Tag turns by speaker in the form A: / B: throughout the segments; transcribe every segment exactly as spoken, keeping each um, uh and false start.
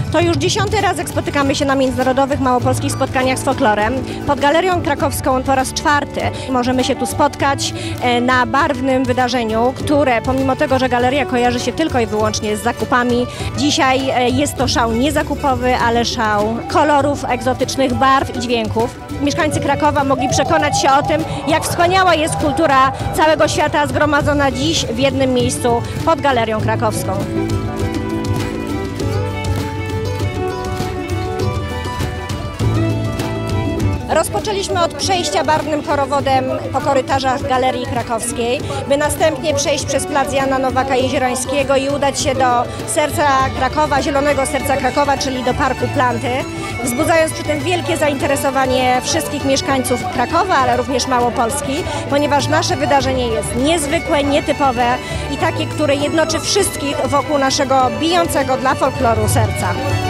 A: To już dziesiąty raz, jak spotykamy się na międzynarodowych małopolskich spotkaniach z folklorem. Pod Galerią Krakowską po raz czwarty możemy się tu spotkać na barwnym wydarzeniu, które pomimo tego, że galeria kojarzy się tylko i wyłącznie z zakupami, dzisiaj jest to szał nie zakupowy, ale szał kolorów, egzotycznych barw i dźwięków. Mieszkańcy Krakowa mogli przekonać się o tym, jak wspaniała jest kultura całego świata zgromadzona dziś w jednym miejscu pod Galerią Krakowską. Rozpoczęliśmy od przejścia barwnym korowodem po korytarzach Galerii Krakowskiej, by następnie przejść przez plac Jana Nowaka Jeziorańskiego i udać się do serca Krakowa, zielonego serca Krakowa, czyli do Parku Planty, wzbudzając przy tym wielkie zainteresowanie wszystkich mieszkańców Krakowa, ale również Małopolski, ponieważ nasze wydarzenie jest niezwykłe, nietypowe i takie, które jednoczy wszystkich wokół naszego bijącego dla folkloru serca.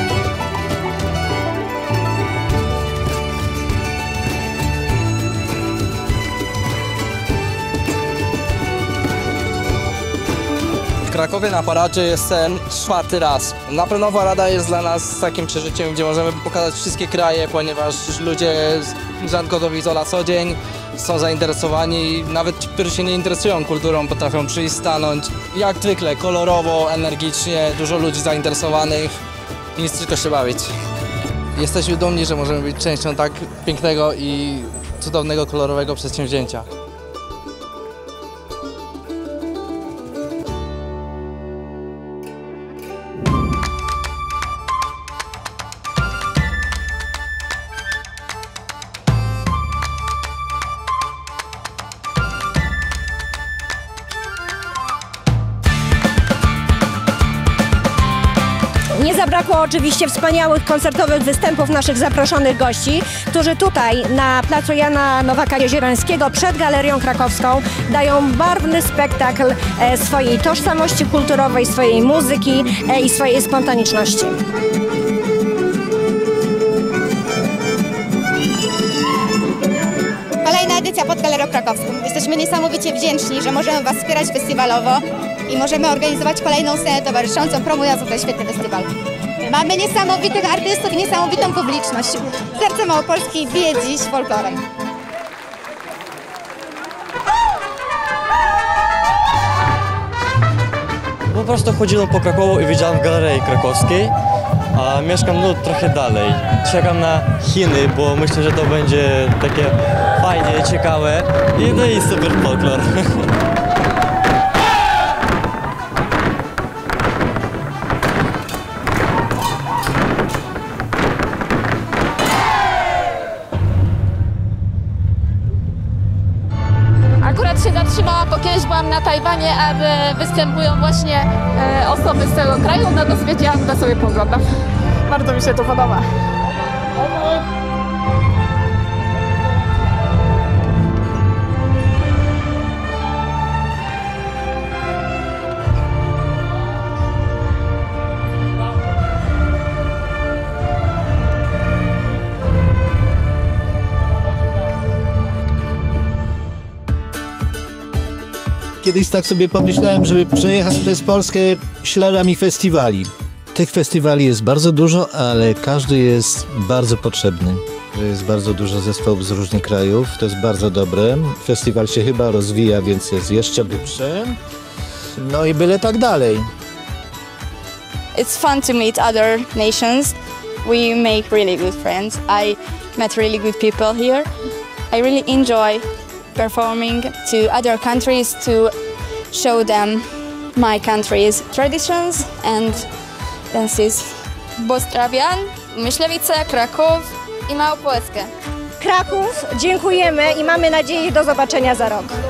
B: W Krakowie na paradzie jestem czwarty raz. Na pewno parada jest dla nas takim przeżyciem, gdzie możemy pokazać wszystkie kraje, ponieważ ludzie rzadko to widzą na co dzień, są zainteresowani, nawet ci, którzy się nie interesują kulturą, potrafią przyjść, stanąć. Jak zwykle, kolorowo, energicznie, dużo ludzi zainteresowanych, nic tylko się bawić. Jesteśmy dumni, że możemy być częścią tak pięknego i cudownego, kolorowego przedsięwzięcia.
A: Nie zabrakło oczywiście wspaniałych koncertowych występów naszych zaproszonych gości, którzy tutaj na placu Jana Nowaka Jeziorańskiego przed Galerią Krakowską dają barwny spektakl swojej tożsamości kulturowej, swojej muzyki i swojej spontaniczności.
C: Kolejna edycja pod Galerią Krakowską. Jesteśmy niesamowicie wdzięczni, że możemy Was wspierać festiwalowo i możemy organizować kolejną scenę towarzyszącą, promującą ten świetny festiwal. Mamy niesamowitych artystów i niesamowitą publiczność. Serce Małopolski bije dziś folklorem.
D: Po prostu chodziłem po Krakowu i widziałem w Galerii Krakowskiej, a mieszkam no, trochę dalej. Czekam na Chiny, bo myślę, że to będzie takie fajnie, ciekawe i no i super folklor.
E: Akurat się zatrzymałam, bo kiedyś byłam na Tajwanie, ale występują właśnie e, osoby z tego kraju, no to stwierdziłam, to sobie poglądam. Bardzo mi się to podoba.
F: Kiedyś tak sobie pomyślałem, żeby przejechać przez Polskę śladami festiwali. Tych festiwali jest bardzo dużo, ale każdy jest bardzo potrzebny. Jest bardzo dużo zespołów z różnych krajów, to jest bardzo dobre. Festiwal się chyba rozwija, więc jest jeszcze lepszy. No i byle tak dalej.
G: It's fun to meet other nations. We make really good friends. I met really good people here. I really enjoy performing to other countries to show them my country's traditions and dances.
E: Pozdrawiam, Myślewice, Kraków i Małopolskę.
A: Kraków, dziękujemy i mamy nadzieję do zobaczenia za rok.